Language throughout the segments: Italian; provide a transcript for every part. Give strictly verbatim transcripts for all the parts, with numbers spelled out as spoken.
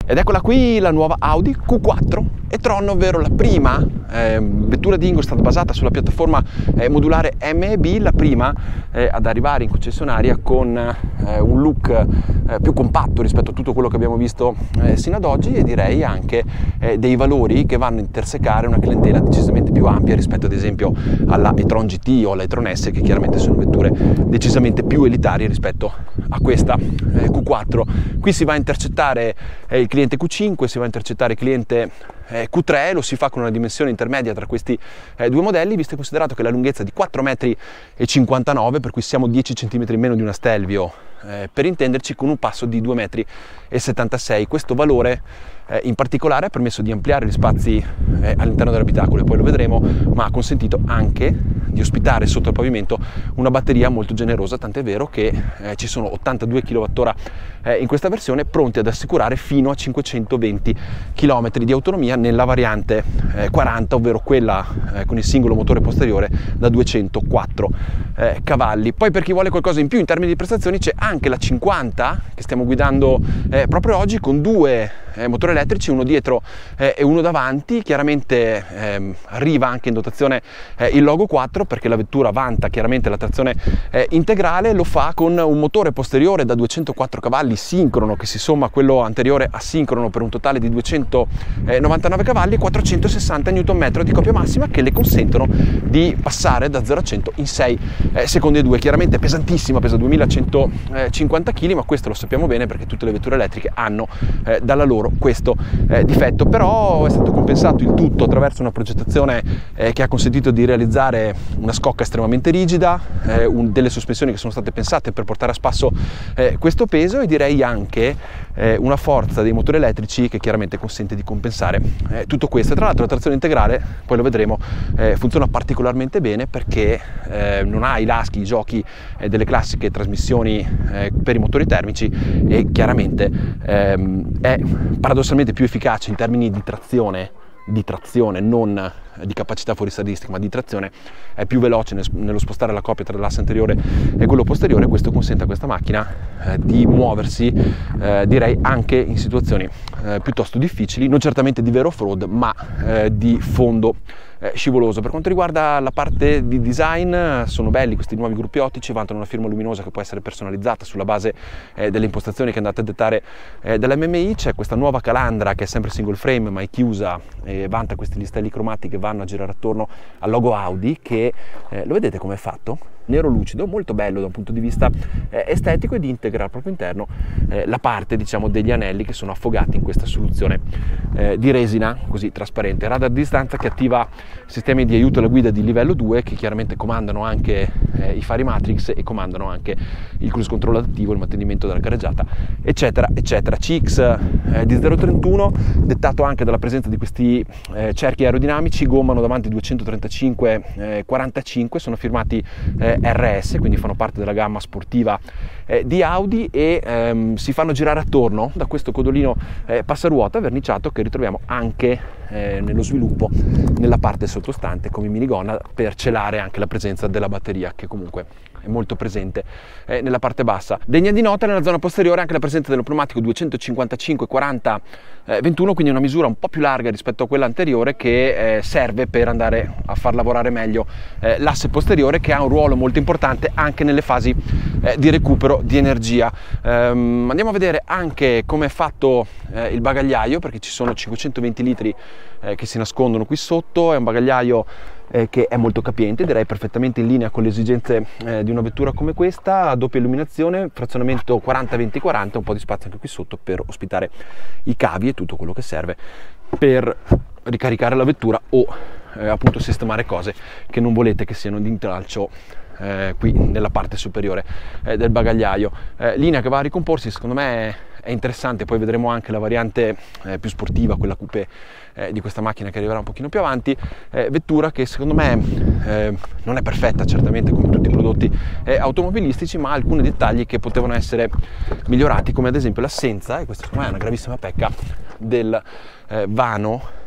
Ed eccola qui la nuova Audi Q quattro e-tron, ovvero la prima eh, vettura di Ingolstadt basata sulla piattaforma eh, modulare M E B, la prima eh, ad arrivare in concessionaria con eh, un look eh, più compatto rispetto a tutto quello che abbiamo visto eh, sino ad oggi, e direi anche eh, dei valori che vanno a intersecare una clientela decisamente più ampia rispetto ad esempio alla e-tron G T o alla e-tron S, che chiaramente sono vetture decisamente più elitarie rispetto a questa eh, Q quattro. Qui si va a intercettare eh, il cliente Q cinque, si va a intercettare il cliente eh, Q tre, lo si fa con una dimensione intermedia tra questi eh, due modelli, visto e considerato che la lunghezza è di quattro virgola cinquantanove metri, per cui siamo dieci centimetri meno di una Stelvio, eh, per intenderci, con un passo di due virgola settantasei metri. Questo valore eh, in particolare ha permesso di ampliare gli spazi eh, all'interno dell'abitacolo, e poi lo vedremo, ma ha consentito anche di ospitare sotto il pavimento una batteria molto generosa, tant'è vero che eh, ci sono ottantadue chilowattora eh, in questa versione, pronti ad assicurare fino a cinquecentoventi chilometri di autonomia nella variante eh, quaranta, ovvero quella eh, con il singolo motore posteriore da duecentoquattro eh, cavalli. Poi, per chi vuole qualcosa in più in termini di prestazioni, c'è anche la cinquanta che stiamo guidando eh, proprio oggi, con due eh, motori elettrici, uno dietro eh, e uno davanti. Chiaramente ehm, arriva anche in dotazione eh, il Logo quattro, perché la vettura vanta chiaramente la trazione eh, integrale. Lo fa con un motore posteriore da duecentoquattro cavalli sincrono, che si somma a quello anteriore asincrono, per un totale di duecentonovantanove cavalli e quattrocentosessanta newton metri di coppia massima, che le consentono di passare da zero a cento in sei eh, secondi e due. Chiaramente è pesantissima, pesa duemilacentocinquanta chili, ma questo lo sappiamo bene perché tutte le vetture elettriche hanno eh, dalla loro questo eh, difetto. Però è stato compensato il tutto attraverso una progettazione eh, che ha consentito di realizzare una scocca estremamente rigida, eh, un, delle sospensioni che sono state pensate per portare a spasso eh, questo peso, e direi anche eh, una forza dei motori elettrici che chiaramente consente di compensare eh, tutto questo. E tra l'altro la trazione integrale, poi lo vedremo, eh, funziona particolarmente bene perché eh, non ha i laschi, i giochi eh, delle classiche trasmissioni eh, per i motori termici, e chiaramente ehm, è paradossalmente più efficace in termini di trazione di trazione, non di capacità fuoristradistiche, ma di trazione. È più veloce nello spostare la coppia tra l'asse anteriore e quello posteriore. Questo consente a questa macchina eh, di muoversi eh, direi anche in situazioni eh, piuttosto difficili, non certamente di vero off-road, ma eh, di fondo eh, scivoloso. Per quanto riguarda la parte di design, sono belli questi nuovi gruppi ottici, vantano una firma luminosa che può essere personalizzata sulla base eh, delle impostazioni che andate a dettare eh, dall'M M I. C'è questa nuova calandra che è sempre single frame ma è chiusa e vanta questi listelli cromati che vanno a girare attorno al logo Audi, che eh, lo vedete come è fatto? Nero lucido, molto bello da un punto di vista eh, estetico, ed integra al proprio interno eh, la parte, diciamo, degli anelli che sono affogati in questa soluzione eh, di resina così trasparente. Radar di distanza che attiva sistemi di aiuto alla guida di livello due, che chiaramente comandano anche eh, i fari matrix e comandano anche il cruise control adattivo, il mantenimento della carreggiata, eccetera eccetera. C X eh, di zero virgola trentuno, dettato anche dalla presenza di questi eh, cerchi aerodinamici, gommano davanti duecentotrentacinque quarantacinque, sono firmati eh, R S, quindi fanno parte della gamma sportiva eh, di Audi, e ehm, si fanno girare attorno da questo codolino eh, passaruota verniciato che ritroviamo anche eh, nello sviluppo nella parte sottostante come minigonna, per celare anche la presenza della batteria, che comunque è molto presente eh, nella parte bassa. Degna di nota nella zona posteriore anche la presenza dello pneumatico duecentocinquantacinque quaranta ventuno, quindi una misura un po' più larga rispetto a quella anteriore, che eh, serve per andare a far lavorare meglio eh, l'asse posteriore, che ha un ruolo molto importante anche nelle fasi eh, di recupero di energia. Ehm, andiamo a vedere anche come è fatto eh, il bagagliaio, perché ci sono cinquecentoventi litri eh, che si nascondono qui sotto. È un bagagliaio eh, che è molto capiente, direi perfettamente in linea con le esigenze eh, di una vettura come questa, a doppia illuminazione, frazionamento quaranta venti quaranta, un po' di spazio anche qui sotto per ospitare i cavi e tutto quello che serve per ricaricare la vettura o eh, appunto sistemare cose che non volete che siano di intralcio eh, qui nella parte superiore eh, del bagagliaio. Eh, linea che va a ricomporsi, secondo me è interessante. Poi vedremo anche la variante eh, più sportiva, quella coupé eh, di questa macchina, che arriverà un pochino più avanti. Eh, vettura che secondo me eh, non è perfetta certamente come tutti i prodotti eh, automobilistici, ma ha alcuni dettagli che potevano essere migliorati, come ad esempio l'assenza, e questa secondo me è una gravissima pecca, del eh, vano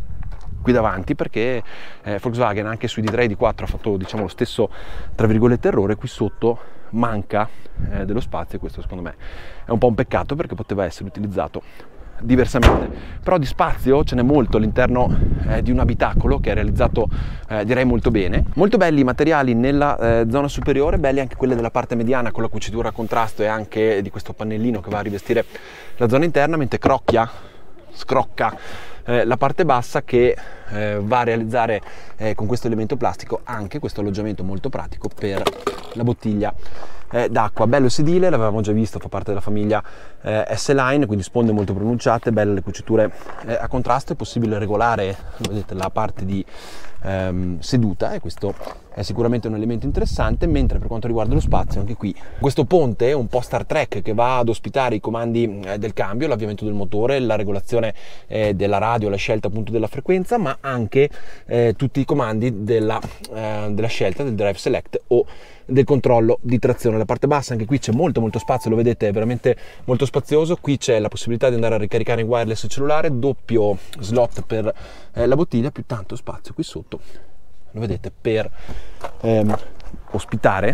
qui davanti, perché eh, Volkswagen anche sui D tre e D quattro ha fatto, diciamo, lo stesso tra virgolette errore. Qui sotto manca eh, dello spazio, e questo secondo me è un po' un peccato, perché poteva essere utilizzato diversamente, però di spazio ce n'è molto all'interno eh, di un abitacolo che è realizzato eh, direi molto bene. Molto belli i materiali nella eh, zona superiore, belli anche quelle della parte mediana con la cucitura a contrasto e anche di questo pannellino che va a rivestire la zona interna, mentre crocchia, scrocca eh, la parte bassa che eh, va a realizzare eh, con questo elemento plastico anche questo alloggiamento molto pratico per la bottiglia eh, d'acqua. Bello sedile, l'avevamo già visto, fa parte della famiglia eh, S-Line, quindi sponde molto pronunciate, belle le cuciture eh, a contrasto, è possibile regolare, vedete, la parte di ehm, seduta e questo è sicuramente un elemento interessante. Mentre per quanto riguarda lo spazio, anche qui questo ponte un po' Star Trek che va ad ospitare i comandi eh, del cambio, l'avviamento del motore, la regolazione eh, della radio, la scelta appunto della frequenza, ma anche eh, tutti i comandi della, eh, della scelta del drive select o del controllo di trazione. La parte bassa, anche qui c'è molto molto spazio, lo vedete, è veramente molto spazioso. Qui c'è la possibilità di andare a ricaricare in wireless il cellulare, doppio slot per eh, la bottiglia, più tanto spazio qui sotto, lo vedete, per ehm, ospitare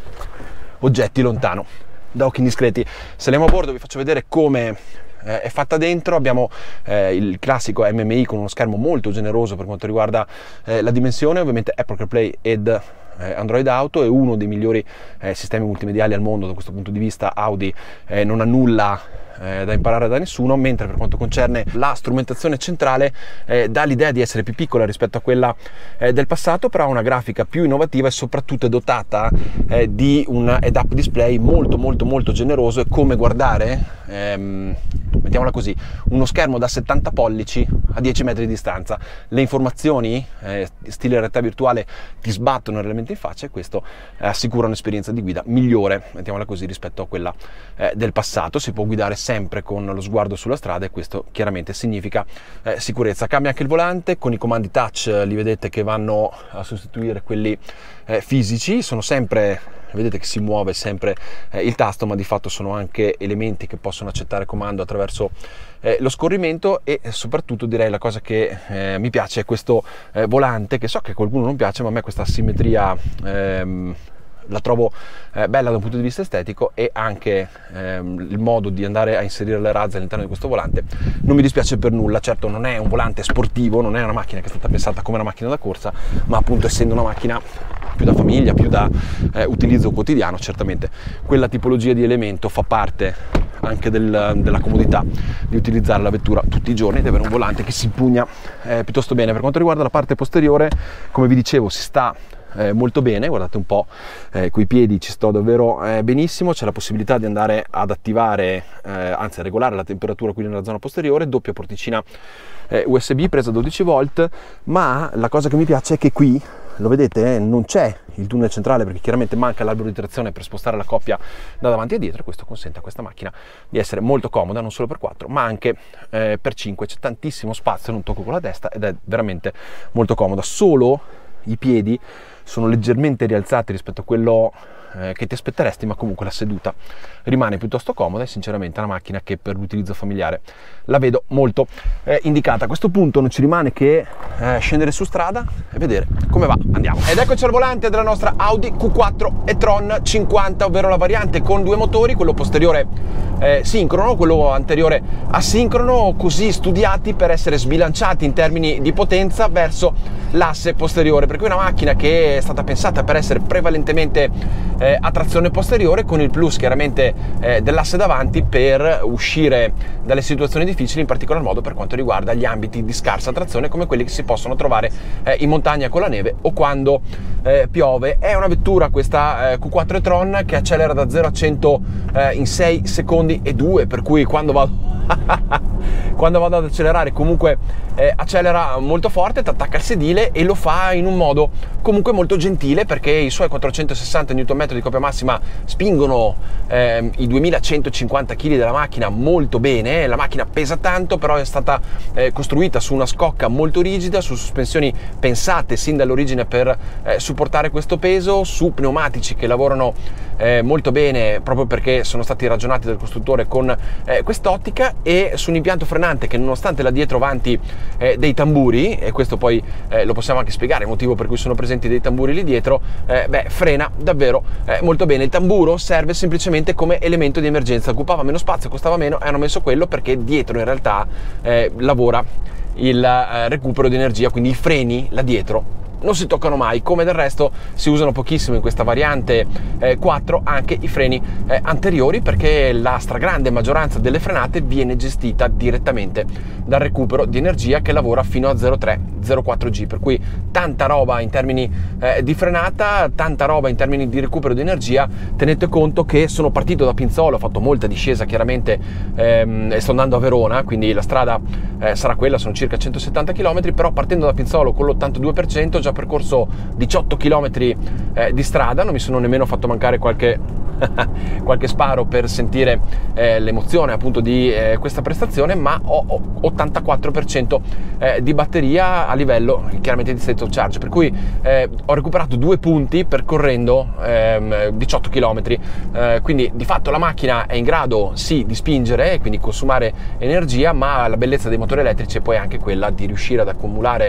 oggetti lontano da occhi indiscreti. Saliamo a bordo, vi faccio vedere come eh, è fatta dentro. Abbiamo eh, il classico M M I con uno schermo molto generoso per quanto riguarda eh, la dimensione, ovviamente Apple CarPlay ed Android Auto, è uno dei migliori eh, sistemi multimediali al mondo da questo punto di vista. Audi eh, non ha nulla eh, da imparare da nessuno, mentre per quanto concerne la strumentazione centrale eh, dà l'idea di essere più piccola rispetto a quella eh, del passato, però ha una grafica più innovativa e soprattutto è dotata eh, di un head-up display molto molto molto generoso. È come guardare, ehm, mettiamola così, uno schermo da settanta pollici a dieci metri di distanza. Le informazioni eh, stile realtà virtuale ti sbattono realmente in faccia e questo eh, assicura un'esperienza di guida migliore, mettiamola così, rispetto a quella eh, del passato. Si può guidare sempre con lo sguardo sulla strada e questo chiaramente significa eh, sicurezza. Cambia anche il volante con i comandi touch, eh, li vedete che vanno a sostituire quelli eh, fisici. Sono sempre, vedete che si muove sempre eh, il tasto, ma di fatto sono anche elementi che possono accettare comando attraverso eh, lo scorrimento. E soprattutto direi la cosa che eh, mi piace è questo eh, volante, che so che a qualcuno non piace, ma a me questa simmetria ehm, la trovo eh, bella da un punto di vista estetico, e anche ehm, il modo di andare a inserire le razze all'interno di questo volante non mi dispiace per nulla. Certo, non è un volante sportivo, non è una macchina che è stata pensata come una macchina da corsa, ma appunto essendo una macchina più da famiglia, più da eh, utilizzo quotidiano, certamente quella tipologia di elemento fa parte anche del, della comodità di utilizzare la vettura tutti i giorni, ed avere un volante che si impugna eh, piuttosto bene. Per quanto riguarda la parte posteriore, come vi dicevo, si sta Eh, molto bene, guardate un po', eh, coi piedi ci sto davvero eh, benissimo. C'è la possibilità di andare ad attivare, eh, anzi a regolare la temperatura qui nella zona posteriore, doppia porticina eh, U S B, presa dodici volt, ma la cosa che mi piace è che qui, lo vedete, eh, non c'è il tunnel centrale perché chiaramente manca l'albero di trazione per spostare la coppia da davanti a dietro, e questo consente a questa macchina di essere molto comoda non solo per quattro ma anche eh, per cinque. C'è tantissimo spazio, non tocco con la testa ed è veramente molto comoda. Solo i piedi sono leggermente rialzati rispetto a quello eh, che ti aspetteresti, ma comunque la seduta rimane piuttosto comoda e sinceramente è una macchina che per l'utilizzo familiare la vedo molto eh, indicata. A questo punto non ci rimane che eh, scendere su strada e vedere come va. Andiamo. Ed eccoci al volante della nostra Audi Q quattro e-tron cinquanta, ovvero la variante con due motori, quello posteriore eh, sincrono, quello anteriore asincrono, così studiati per essere sbilanciati in termini di potenza verso l'asse posteriore, per cui una macchina che è stata pensata per essere prevalentemente eh, a trazione posteriore, con il plus chiaramente eh, dell'asse davanti per uscire dalle situazioni difficili, in particolar modo per quanto riguarda gli ambiti di scarsa trazione come quelli che si possono trovare eh, in montagna con la neve o quando eh, piove. È una vettura questa eh, Q quattro e-tron che accelera da zero a cento eh, in sei secondi e due, per cui quando vado quando vado ad accelerare comunque eh, accelera molto forte, ti attacca il sedile e lo fa in un modo comunque molto gentile, perché i suoi quattrocentosessanta newton metri di coppia massima spingono eh, i duemilacentocinquanta chili della macchina molto bene. La macchina pesa tanto, però è stata eh, costruita su una scocca molto rigida, su sospensioni pensate sin dall'origine per eh, supportare questo peso, su pneumatici che lavorano eh, molto bene, proprio perché sono stati ragionati dal costruttore con eh, quest'ottica, e su un impianto frenante che, nonostante la dietro avanti eh, dei tamburi, e questo poi eh, lo possiamo anche spiegare, il motivo per cui sono presenti dei tamburi lì dietro, eh, beh, frena davvero eh, molto bene. Il tamburo serve semplicemente come elemento di emergenza, occupava meno spazio, costava meno, e hanno messo quello perché dietro in realtà eh, lavora il eh, recupero di energia, quindi i freni là dietro non si toccano mai, come del resto si usano pochissimo in questa variante eh, quattro anche i freni eh, anteriori, perché la stragrande maggioranza delle frenate viene gestita direttamente dal recupero di energia, che lavora fino a zero virgola tre zero virgola quattro G, per cui tanta roba in termini eh, di frenata, tanta roba in termini di recupero di energia. Tenete conto che sono partito da Pinzolo, ho fatto molta discesa chiaramente ehm, e sto andando a Verona, quindi la strada eh, sarà quella, sono circa centosettanta chilometri, però partendo da Pinzolo con l'ottantadue per cento ho già percorso diciotto chilometri eh, di strada, non mi sono nemmeno fatto mancare qualche qualche sparo per sentire eh, l'emozione appunto di eh, questa prestazione, ma ho, ho ottantaquattro per cento eh, di batteria a livello chiaramente di state of charge, per cui eh, ho recuperato due punti percorrendo ehm, diciotto chilometri, eh, quindi di fatto la macchina è in grado sì di spingere e quindi consumare energia, ma la bellezza dei motori elettrici è poi anche quella di riuscire ad accumulare,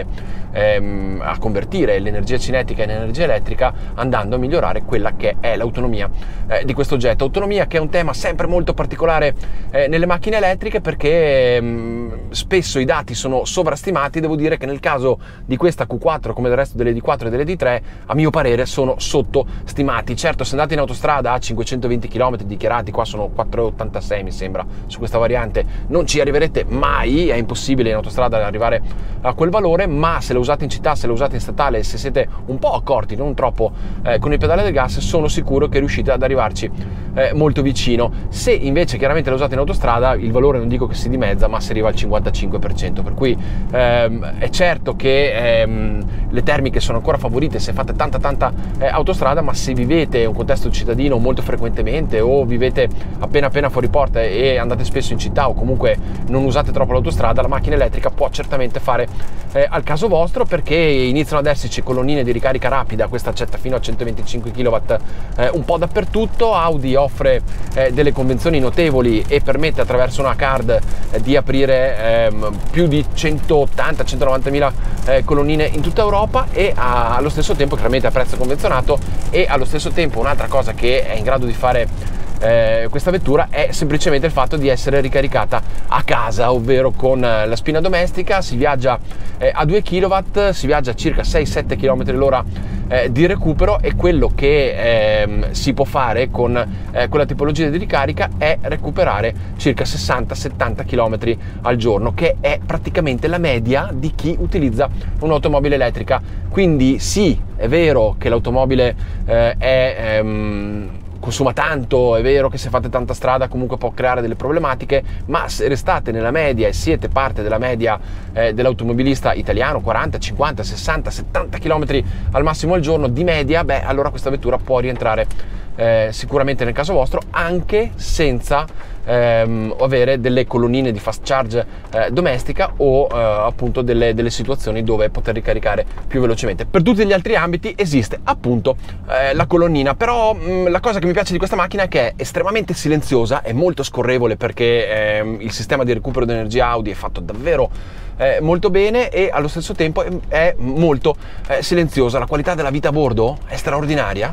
ehm, a convertire l'energia cinetica in energia elettrica, andando a migliorare quella che è l'autonomia eh, di questo oggetto. Autonomia che è un tema sempre molto particolare eh, nelle macchine elettriche, perché mh, spesso i dati sono sovrastimati. Devo dire che nel caso di questa Q quattro, come del resto delle D quattro e delle D tre, a mio parere sono sottostimati. Certo, se andate in autostrada a cinquecentoventi chilometri dichiarati, qua sono quattrocentottantasei mi sembra su questa variante, non ci arriverete mai, è impossibile in autostrada arrivare a quel valore, ma se lo usate in città, se lo usate in statale, se siete un po' accorti, non troppo eh, con il pedale del gas, sono sicuro che riuscite ad arrivarci eh, molto vicino. Se invece chiaramente lo usate in autostrada, il valore non dico che si dimezza, ma si arriva al cinquantacinque per cento, per cui ehm, è certo che ehm, le termiche sono ancora favorite se fate tanta tanta eh, autostrada, ma se vivete in un contesto cittadino molto frequentemente, o vivete appena appena fuori porta e andate spesso in città, o comunque non usate troppo l'autostrada, la macchina elettrica può certamente fare eh, al caso vostro, perché iniziano ad esserci colonnine di ricarica rapida, questa accetta fino a centoventicinque chilowatt eh, un po' dappertutto. Audi offre eh, delle convenzioni notevoli e permette attraverso una card eh, di aprire ehm, più di centottanta centonovantamila eh, colonnine in tutta Europa, e a, allo stesso tempo chiaramente a prezzo convenzionato. E allo stesso tempo un'altra cosa che è in grado di fare Eh, questa vettura è semplicemente il fatto di essere ricaricata a casa, ovvero con la spina domestica. Si viaggia eh, a due chilowatt, si viaggia a circa sei sette chilometri l'ora eh, di recupero, e quello che eh, si può fare con eh, quella tipologia di ricarica è recuperare circa sessanta settanta chilometri al giorno, che è praticamente la media di chi utilizza un'automobile elettrica. Quindi sì, è vero che l'automobile eh, è ehm, consuma tanto, è vero che se fate tanta strada comunque può creare delle problematiche, ma se restate nella media e siete parte della media eh, dell'automobilista italiano, quaranta, cinquanta, sessanta, settanta chilometri al massimo al giorno di media, beh, allora questa vettura può rientrare eh, sicuramente nel caso vostro, anche senza ehm, avere delle colonnine di fast charge eh, domestica, o eh, appunto delle, delle situazioni dove poter ricaricare più velocemente. Per tutti gli altri ambiti esiste appunto eh, la colonnina, però mh, la cosa che mi piace di questa macchina è che è estremamente silenziosa, è molto scorrevole, perché ehm, il sistema di recupero di energia Audi è fatto davvero eh, molto bene, e allo stesso tempo è, è molto eh, silenziosa. La qualità della vita a bordo è straordinaria,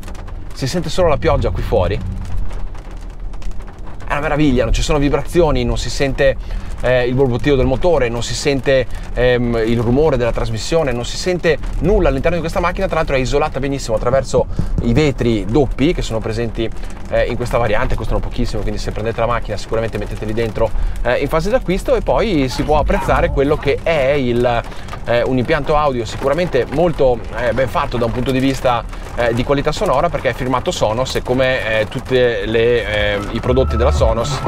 si sente solo la pioggia qui fuori, è una meraviglia, non ci sono vibrazioni, non si sente eh, il borbottio del motore, non si sente ehm, il rumore della trasmissione, non si sente nulla all'interno di questa macchina. Tra l'altro è isolata benissimo attraverso i vetri doppi che sono presenti eh, in questa variante, costano pochissimo, quindi se prendete la macchina sicuramente metteteli dentro eh, in fase d'acquisto, e poi si può apprezzare quello che è il, eh, un impianto audio sicuramente molto eh, ben fatto da un punto di vista eh, di qualità sonora, perché è firmato Sonos, e come eh, tutti eh, i prodotti della Sonos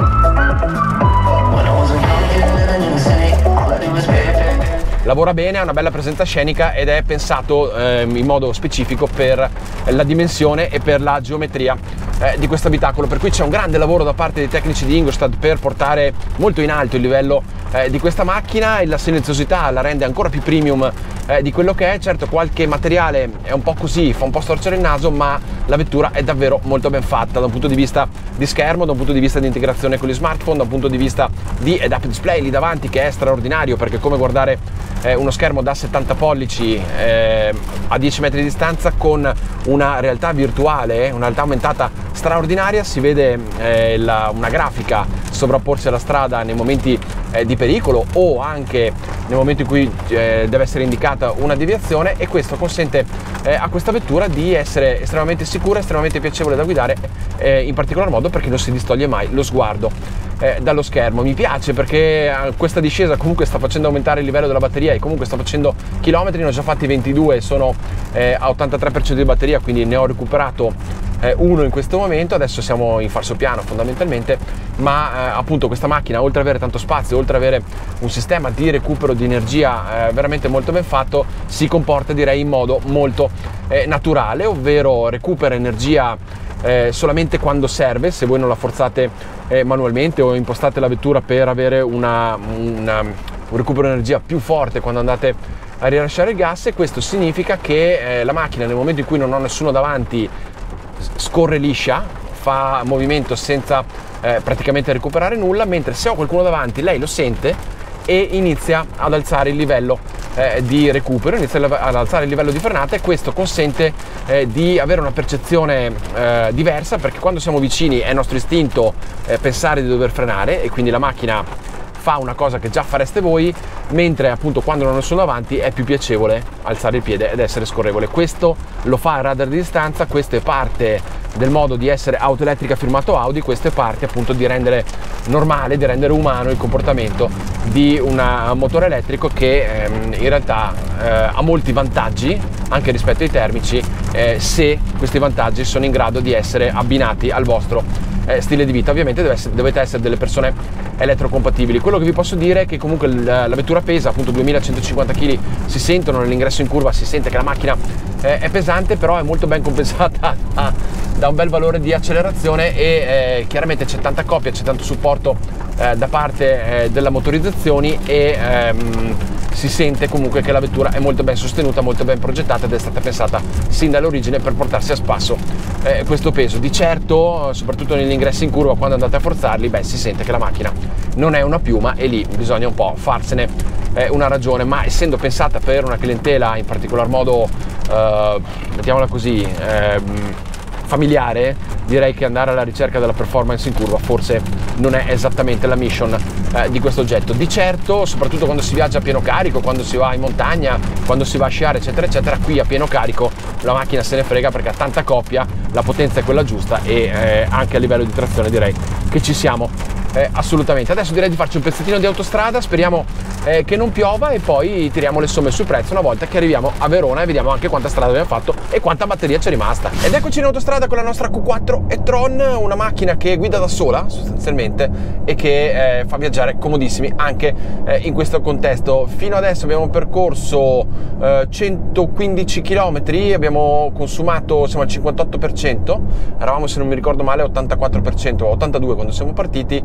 lavora bene, ha una bella presenza scenica ed è pensato eh, in modo specifico per la dimensione e per la geometria eh, di questo abitacolo, per cui c'è un grande lavoro da parte dei tecnici di Ingolstadt per portare molto in alto il livello eh, di questa macchina, e la silenziosità la rende ancora più premium eh, di quello che è. Certo, qualche materiale è un po' così, fa un po' storcere il naso, ma la vettura è davvero molto ben fatta da un punto di vista di schermo, da un punto di vista di integrazione con gli smartphone, da un punto di vista di head-up display lì davanti, che è straordinario, perché è come guardare eh, uno schermo da settanta pollici eh, a dieci metri di distanza con una realtà virtuale, una realtà aumentata straordinaria. Si vede eh, la, una grafica sovrapporsi alla strada nei momenti eh, di pericolo, o anche nel momento in cui eh, deve essere indicata una deviazione, e questo consente eh, a questa vettura di essere estremamente sicura, estremamente piacevole da guidare, eh, in particolar modo perché non si distoglie mai lo sguardo eh, dallo schermo. Mi piace perché questa discesa comunque sta facendo aumentare il livello della batteria, e comunque sta facendo chilometri, ne ho già fatti ventidue, sono eh, a ottantatré per cento di batteria, quindi ne ho recuperato eh, uno in questo momento. Adesso siamo in falso piano fondamentalmente, ma eh, appunto questa macchina, oltre ad avere tanto spazio, oltre ad avere un sistema di recupero di energia eh, veramente molto ben fatto, si comporta, direi, in modo molto eh, naturale, ovvero recupera energia eh, solamente quando serve. Se voi non la forzate eh, manualmente o impostate la vettura per avere una, una, un recupero di energia più forte quando andate a rilasciare il gas, e questo significa che eh, la macchina, nel momento in cui non ho nessuno davanti, scorre liscia, fa movimento senza eh, praticamente recuperare nulla, mentre se ho qualcuno davanti lei lo sente e inizia ad alzare il livello eh, di recupero, inizia ad alzare il livello di frenata, e questo consente eh, di avere una percezione eh, diversa, perché quando siamo vicini è nostro istinto eh, pensare di dover frenare, e quindi la macchina fa una cosa che già fareste voi, mentre appunto quando non sono davanti è più piacevole alzare il piede ed essere scorrevole. Questo lo fa il radar di distanza, questo è parte del modo di essere auto elettrica firmato Audi, questo è parte appunto di rendere normale, di rendere umano il comportamento di un motore elettrico, che ehm, in realtà eh, ha molti vantaggi anche rispetto ai termici, eh, se questi vantaggi sono in grado di essere abbinati al vostro eh, stile di vita. Ovviamente deve essere, dovete essere delle persone elettrocompatibili. Quello che vi posso dire è che comunque la, la vettura pesa appunto duemilacentocinquanta chili, si sentono nell'ingresso in curva, si sente che la macchina eh, è pesante, però è molto ben compensata da, da un bel valore di accelerazione, e eh, chiaramente c'è tanta coppia, c'è tanto supporto eh, da parte eh, della motorizzazioni, e ehm, si sente comunque che la vettura è molto ben sostenuta, molto ben progettata, ed è stata pensata sin dall'origine per portarsi a spasso eh, questo peso. Di certo, soprattutto negli ingressi in curva, quando andate a forzarli, beh, si sente che la macchina non è una piuma, e lì bisogna un po' farsene eh, una ragione, ma essendo pensata per una clientela in particolar modo eh, mettiamola così eh, familiare, direi che andare alla ricerca della performance in curva forse non è esattamente la mission eh, di questo oggetto. Di certo, soprattutto quando si viaggia a pieno carico, quando si va in montagna, quando si va a sciare, eccetera eccetera, qui a pieno carico la macchina se ne frega, perché ha tanta coppia, la potenza è quella giusta, e eh, anche a livello di trazione direi che ci siamo eh, assolutamente. Adesso direi di farci un pezzettino di autostrada, speriamo eh, che non piova, e poi tiriamo le somme sul prezzo una volta che arriviamo a Verona, e vediamo anche quanta strada abbiamo fatto e quanta batteria c'è rimasta. Ed eccoci in autostrada con la nostra Q quattro e-tron, una macchina che guida da sola sostanzialmente, e che eh, fa viaggiare comodissimi anche eh, in questo contesto. Fino adesso abbiamo percorso eh, centoquindici chilometri, abbiamo consumato, siamo al cinquantotto per cento, eravamo, se non mi ricordo male, ottantaquattro per cento, ottantadue quando siamo partiti,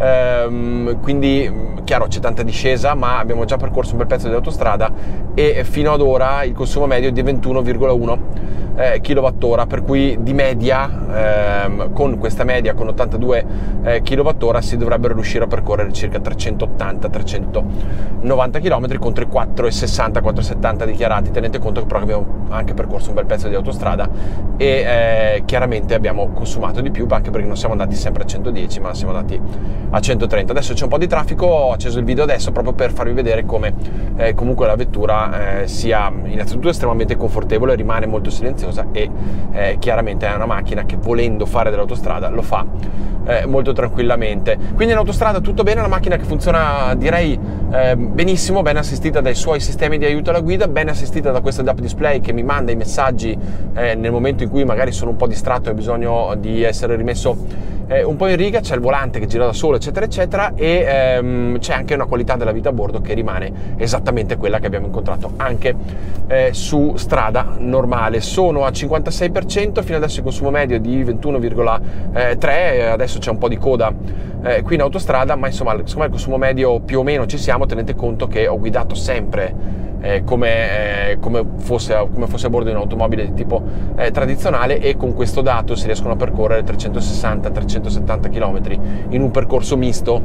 ehm, quindi chiaro c'è tanta discesa, ma abbiamo già percorso un bel pezzo di autostrada, e fino ad ora il consumo medio è di ventuno virgola uno eh, kilowattora, per cui di media ehm, con questa media, con ottantadue eh, kilowattora, si dovrebbero riuscire a percorrere circa trecentottanta trecentonovanta chilometri contro i quattro virgola sessanta quattro virgola settanta dichiarati. Tenete conto che però abbiamo anche percorso un bel pezzo di autostrada, e eh, chiaramente abbiamo consumato di più, anche perché non siamo andati sempre a centodieci, ma siamo andati a centotrenta. Adesso c'è un po' di traffico, ho acceso il video adesso proprio per farvi vedere come eh, comunque la vettura eh, sia innanzitutto estremamente confortevole, rimane molto silenziosa, e eh, chiaramente è una macchina che, volendo fare dell'autostrada, lo fa eh, molto tranquillamente. Quindi in autostrada tutto bene, una macchina che funziona, direi, eh, benissimo, ben assistita dai suoi sistemi di aiuto alla guida, ben assistita da questo head-up display che mi manda i messaggi eh, nel momento in cui magari sono un po' distratto e ho bisogno di essere rimesso eh, un po' in riga, c'è il volante che gira da solo, eccetera eccetera, e ehm, c'è anche una qualità della vita a bordo che rimane esattamente quella che abbiamo incontrato anche eh, su strada normale. Sono a cinquantasei per cento, fino adesso il consumo medio è di ventuno virgola tre, adesso c'è un po' di coda eh, qui in autostrada, ma insomma secondo me il consumo medio più o meno ci siamo. Tenete conto che ho guidato sempre Eh, come, eh, come, fosse, come fosse a bordo di un'automobile di tipo eh, tradizionale, e con questo dato si riescono a percorrere trecentosessanta trecentosettanta chilometri in un percorso misto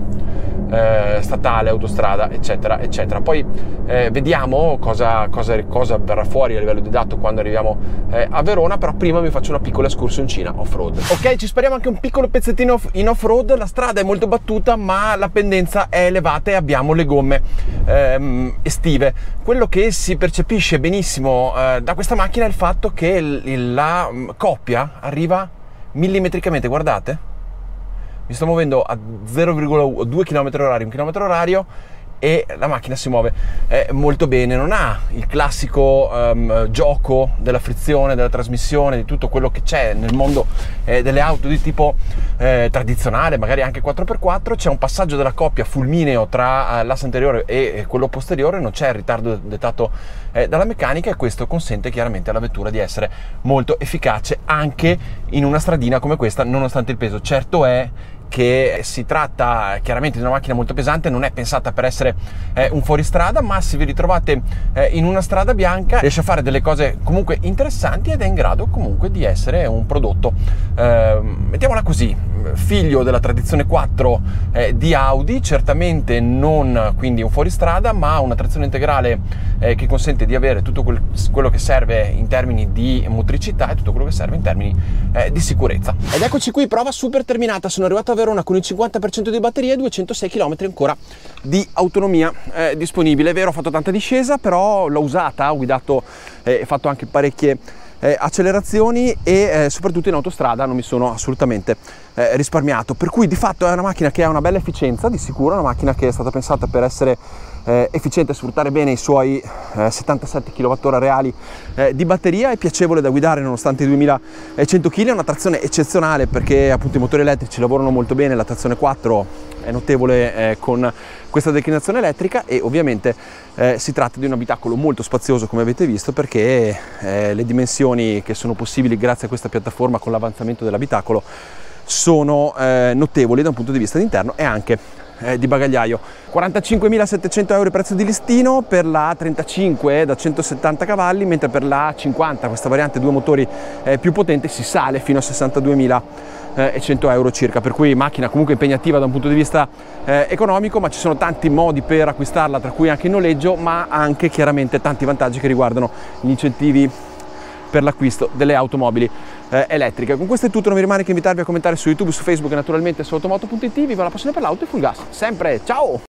eh, statale, autostrada, eccetera eccetera. Poi eh, vediamo cosa, cosa, cosa verrà fuori a livello di dato quando arriviamo eh, a Verona, però prima mi faccio una piccola escursioncina off-road. Ok, ci spariamo anche un piccolo pezzettino in off-road. La strada è molto battuta ma la pendenza è elevata e abbiamo le gomme ehm, estive. Quello che si percepisce benissimo eh, da questa macchina è il fatto che il, la coppia arriva millimetricamente, guardate, mi sto muovendo a zero virgola due chilometri orari, un chilometro orario, e la macchina si muove eh, molto bene. Non ha il classico um, gioco della frizione, della trasmissione, di tutto quello che c'è nel mondo eh, delle auto di tipo eh, tradizionale, magari anche quattro per quattro. C'è un passaggio della coppia fulmineo tra uh, l'asse anteriore e, e quello posteriore, non c'è il ritardo dettato eh, dalla meccanica, e questo consente chiaramente alla vettura di essere molto efficace anche in una stradina come questa, nonostante il peso. Certo è che si tratta chiaramente di una macchina molto pesante, non è pensata per essere eh, un fuoristrada, ma se vi ritrovate eh, in una strada bianca riesce a fare delle cose comunque interessanti ed è in grado comunque di essere un prodotto, eh, mettiamola così, figlio della tradizione quattro eh, di Audi, certamente non quindi un fuoristrada, ma una trazione integrale eh, che consente di avere tutto quel, quello che serve in termini di motricità e tutto quello che serve in termini eh, di sicurezza. Ed eccoci qui, prova super terminata. Sono arrivato a Verona con il cinquanta per cento di batteria e duecentosei chilometri ancora di autonomia eh, disponibile. È vero, ho fatto tanta discesa, però l'ho usata, ho guidato e eh, fatto anche parecchie eh, accelerazioni e eh, soprattutto in autostrada non mi sono assolutamente eh, risparmiato, per cui di fatto è una macchina che ha una bella efficienza, di sicuro, una macchina che è stata pensata per essere eh, efficiente, sfruttare bene i suoi eh, settantasette chilowattora reali eh, di batteria. È piacevole da guidare nonostante i duemilacento chilogrammi, è una trazione eccezionale perché appunto i motori elettrici lavorano molto bene, la trazione quattro è notevole eh, con questa declinazione elettrica, e ovviamente eh, si tratta di un abitacolo molto spazioso, come avete visto, perché eh, le dimensioni che sono possibili grazie a questa piattaforma con l'avanzamento dell'abitacolo sono eh, notevoli da un punto di vista di interno e anche eh, di bagagliaio. quarantacinquemilasettecento euro il prezzo di listino per la A trentacinque da centosettanta cavalli, mentre per la A cinquanta, questa variante due motori eh, più potente, si sale fino a sessantaduemilacento euro circa, per cui macchina comunque impegnativa da un punto di vista eh, economico, ma ci sono tanti modi per acquistarla, tra cui anche il noleggio, ma anche chiaramente tanti vantaggi che riguardano gli incentivi per l'acquisto delle automobili eh, elettriche. Con questo è tutto, non mi rimane che invitarvi a commentare su YouTube, su Facebook e naturalmente su automoto punto it. Viva la passione per l'auto e full gas sempre, ciao!